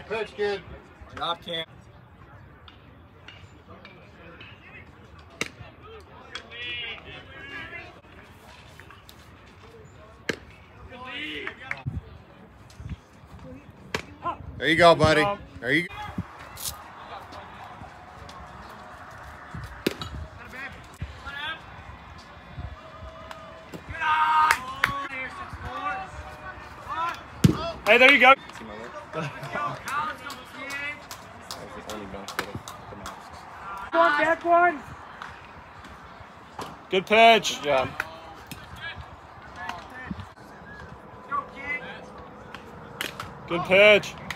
pitch, kid. Job, Cam. There you go, buddy. There you go. Hey, there you go. See my work? That was the only benefit of the masks. Back one. Good pitch. Good job. Good pitch.